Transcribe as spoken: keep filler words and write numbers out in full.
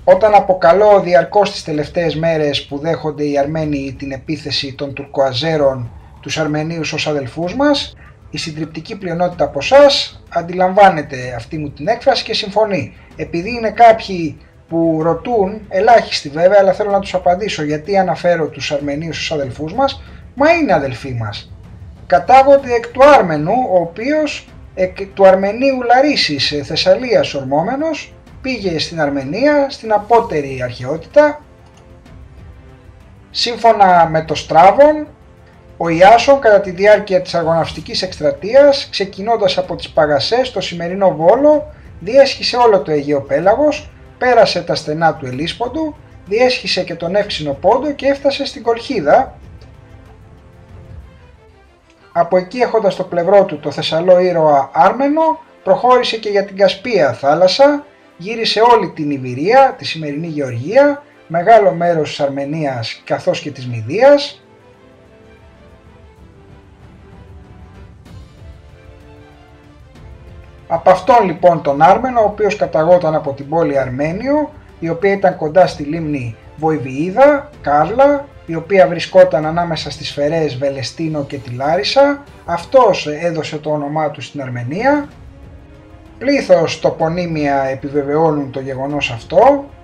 Όταν αποκαλώ διαρκώς τις τελευταίες μέρες που δέχονται οι Αρμένοι την επίθεση των Τουρκοαζέρων τους Αρμενίους ως αδελφούς μας, η συντριπτική πλειονότητα από εσάς αντιλαμβάνεται αυτή μου την έκφραση και συμφωνεί. Επειδή είναι κάποιοι που ρωτούν, ελάχιστοι βέβαια, αλλά θέλω να τους απαντήσω γιατί αναφέρω τους Αρμενίους ως αδελφούς μας, μα είναι αδελφοί μας. Κατάγονται εκ του Άρμενου, ο οποίος εκ του Αρμενίου Λαρίσης Θεσσαλίας ορμόμενος πήγε στην Αρμενία στην απότερη αρχαιότητα. Σύμφωνα με το Στράβον, ο Ιάσον κατά τη διάρκεια της αργοναυστικής εκστρατείας, ξεκινώντας από τις Παγασσές στο σημερινό Βόλο, διέσχισε όλο το Αιγαίο Πέλαγος, πέρασε τα στενά του Ελίσποντου, διέσχισε και τον Εύξηνο Πόντο και έφτασε στην Κολχίδα. Από εκεί, έχοντας στο πλευρό του το Θεσσαλό ήρωα Άρμενο, προχώρησε και για την Κασπία θάλασσα, γύρισε όλη την Ιβηρία, τη σημερινή Γεωργία, μεγάλο μέρος της Αρμενίας καθώς και της Μηδίας. Από αυτόν λοιπόν τον Άρμενο, ο οποίος καταγόταν από την πόλη Αρμένιο, η οποία ήταν κοντά στη λίμνη Βοηβιίδα, Κάρλα, η οποία βρισκόταν ανάμεσα στις Φερές Βελεστίνο και τη Λάρισα, αυτός έδωσε το όνομά του στην Αρμενία. Πλήθος τοπονύμια επιβεβαιώνουν το γεγονός αυτό.